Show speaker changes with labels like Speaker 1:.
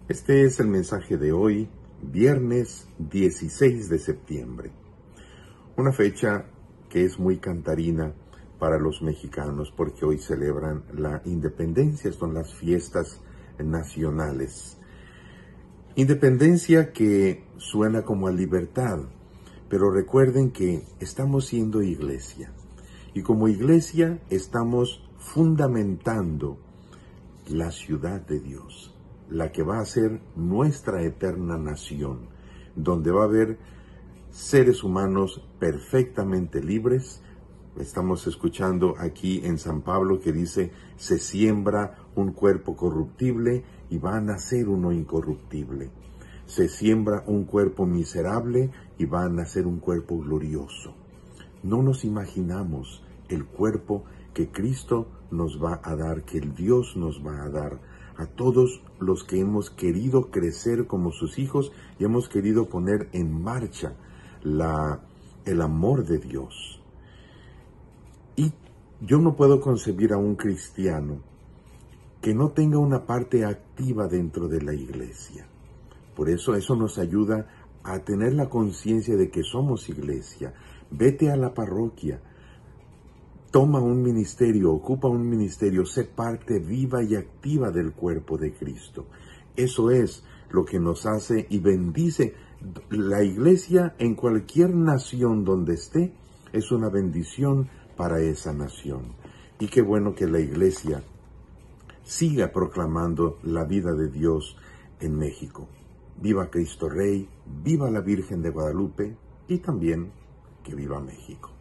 Speaker 1: Este es el mensaje de hoy, viernes 16 de septiembre. Una fecha que es muy cantarina para los mexicanos porque hoy celebran la independencia, son las fiestas nacionales. Independencia que suena como a libertad, pero recuerden que estamos siendo iglesia y como iglesia estamos fundamentando la ciudad de Dios, la que va a ser nuestra eterna nación, donde va a haber seres humanos perfectamente libres. Estamos escuchando aquí en San Pablo que dice, se siembra un cuerpo corruptible y va a nacer uno incorruptible. Se siembra un cuerpo miserable y va a nacer un cuerpo glorioso. No nos imaginamos el cuerpo que Cristo nos va a dar, que el Dios nos va a dar a todos los que hemos querido crecer como sus hijos y hemos querido poner en marcha el amor de Dios. Y yo no puedo concebir a un cristiano que no tenga una parte activa dentro de la iglesia. Por eso nos ayuda a tener la conciencia de que somos iglesia. Vete a la parroquia, toma un ministerio, ocupa un ministerio, sé parte viva y activa del cuerpo de Cristo. Eso es lo que nos hace y bendice. La iglesia en cualquier nación donde esté es una bendición para esa nación. Y qué bueno que la iglesia siga proclamando la vida de Dios en México. Viva Cristo Rey, viva la Virgen de Guadalupe y también que viva México.